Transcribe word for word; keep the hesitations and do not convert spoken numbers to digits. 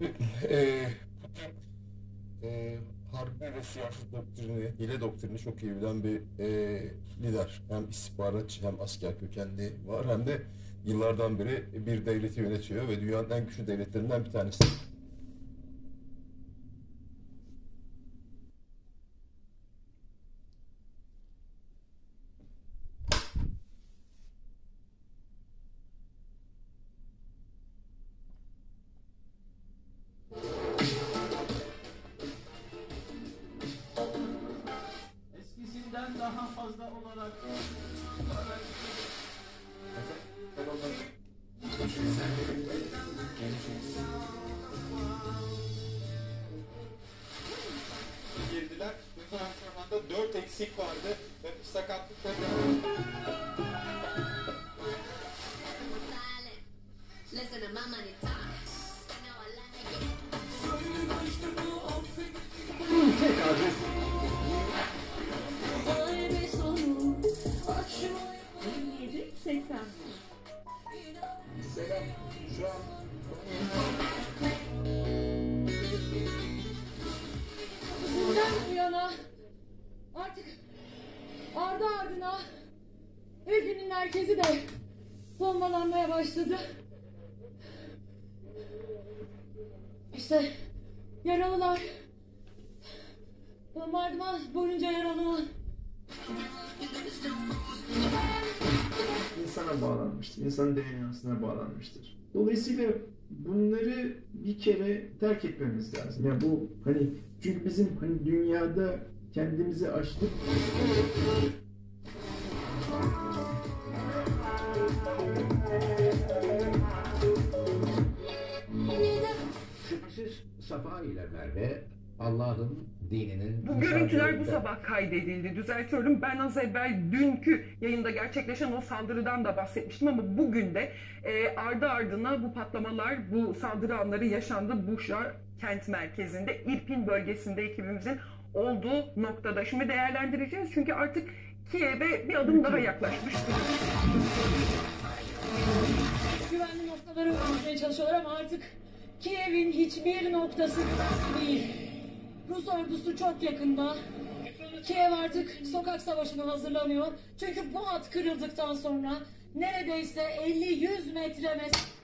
e, e, harbi ve siyaset doktrini, hile doktrini çok iyi bilen bir e, lider. Hem istihbaratçı hem asker kökenli var hem de yıllardan beri bir devleti yönetiyor ve dünyanın en güçlü devletlerinden bir tanesi. Eskisinden daha fazla olarak girdiler. Bu antrenmanda dört eksik vardı ve sakatlıkları Listen to my money talk. I know I like it. yirmi yedi seksen bir. Selam. Şu an Bundan bu yana artık ardı ardına ülkenin merkezi de bombalanmaya başladı. İşte yaralılar, bombardıman boyunca yaralanan. insana bağlanmıştır. İnsanın D N A'sına bağlanmıştır. Dolayısıyla bunları bir kere terk etmemiz lazım. Yani bu hani çünkü bizim hani dünyada kendimizi aştık. Şüphesiz Safa ile Merve Allah'ın dininin... Bu görüntüler bu misafirlerinde- sabah kaydedildi. Düzeltiyorum. Ben az evvel dünkü yayında gerçekleşen o saldırıdan da bahsetmiştim ama bugün de e, ardı ardına bu patlamalar, bu saldırı anları yaşandı. Buşa kent merkezinde, İrpin bölgesinde ekibimizin olduğu noktada. Şimdi değerlendireceğiz çünkü artık Kiev'e bir adım daha yaklaşmış. Güvenli noktaları öldürmeye çalışıyorlar ama artık Kiev'in hiçbir noktası değil. Rus ordusu çok yakında. Kiev artık sokak savaşına hazırlanıyor. Çünkü bu hat kırıldıktan sonra neredeyse elli yüz metre mes